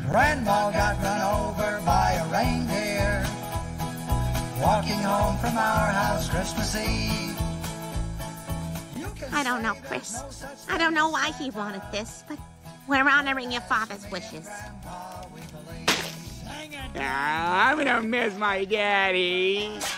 Grandma got run over by a reindeer walking home from our house Christmas Eve. I don't know, Chris. I don't know why he wanted this, but we're honoring your father's wishes. I'm gonna miss my daddy.